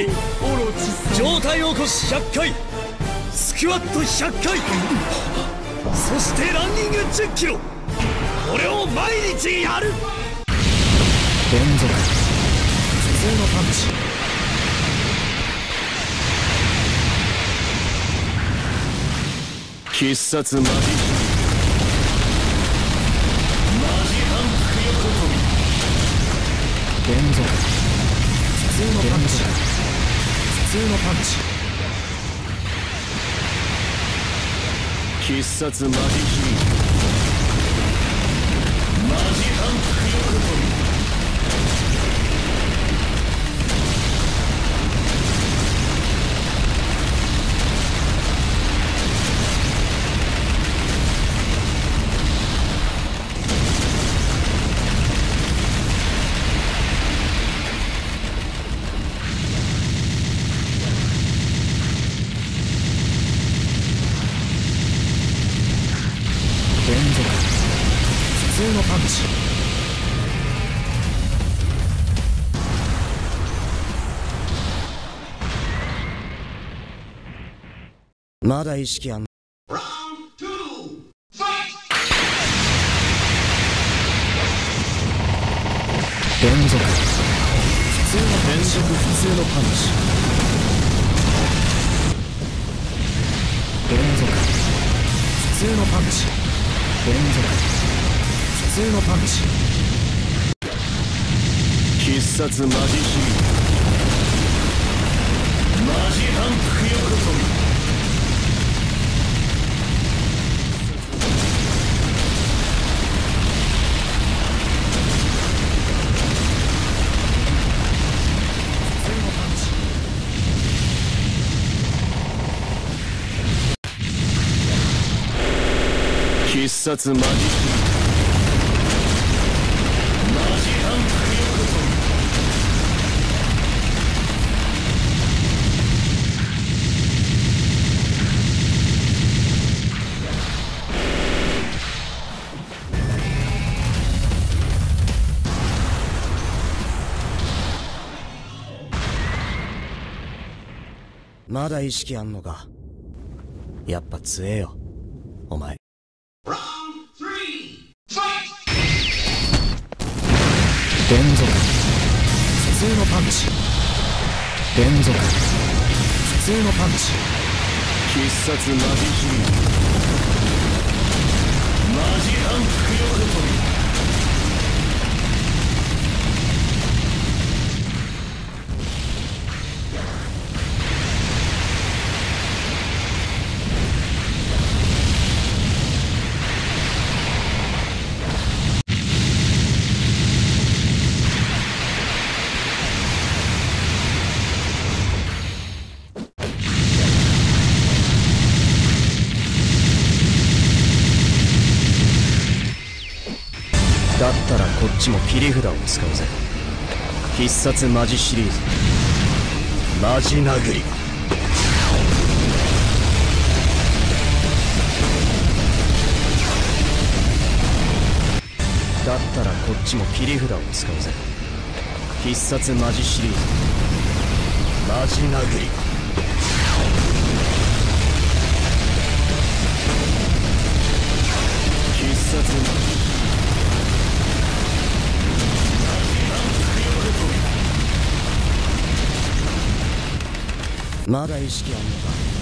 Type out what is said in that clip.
回、上体起こし100回、スクワット100回、そしてランニング10キロ、これを毎日やる。 連続普通のパンチ。 必殺マジ反復横跳び。 連続普通のパンチ。普通のパンチ。 必殺マジヒーマジ反復横跳び。 連続普通のパンチ。まだ意識あん。連続普通のパンチ。連続普通のパンチ。連続普通のパンチ。 必殺マジヒーマジ反復横跳び。必殺マジヒーマジ反復横跳び。 まだ意識あんのか。やっぱ強えよお前。連続普通のパンチ。連続普通のパンチ。 必殺マジヒーマジ反復横跳び。 だったらこっちも切り札を使うぜ。必殺マジシリーズマジ殴り。だったらこっちも切り札を使うぜ。必殺マジシリーズマジ殴り。 必殺マジまだ意識あんのか。